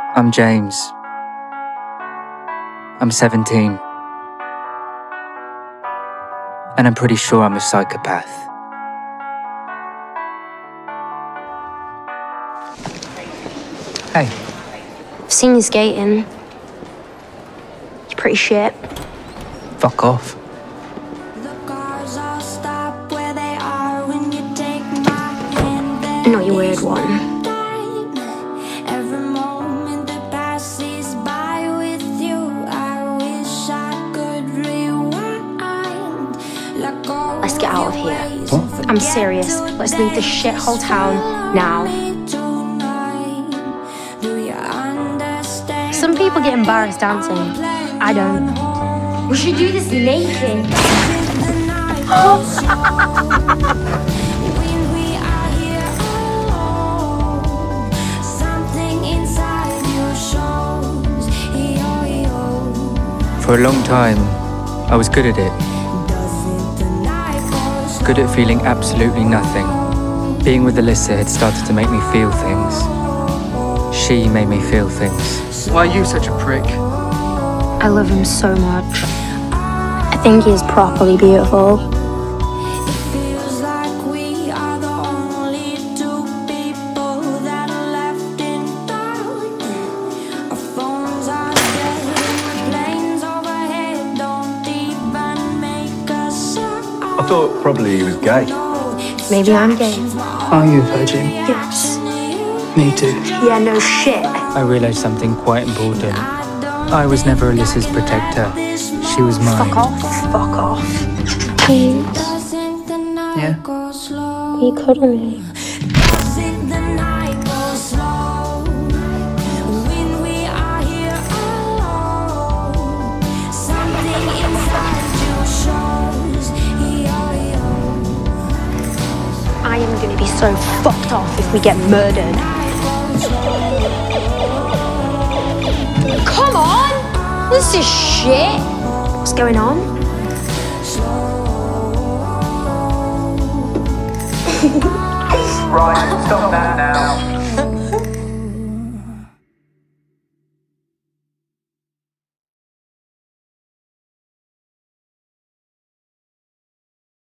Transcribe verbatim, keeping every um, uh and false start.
I'm James. I'm seventeen. And I'm pretty sure I'm a psychopath. Hey. I've seen you skating. You're pretty shit. Fuck off. Not your weird one. Let's get out of here. What? I'm serious. Let's leave this shithole town now. Some people get embarrassed dancing. I don't. We should do this naked. For a long time, I was good at it. Good at feeling absolutely nothing. Being with Alyssa had started to make me feel things. She made me feel things. Why are you such a prick? I love him so much. I think he is properly beautiful. I thought probably he was gay. Maybe I'm gay. Are you a virgin? Yes. Me too. Yeah, no shit. I realised something quite important. I was never Alyssa's protector. She was mine. Fuck off. Fuck off. Please. Yeah? Will you cuddle me? I am going to be so fucked off if we get murdered. Come on! This is shit! What's going on? Right, stop that now.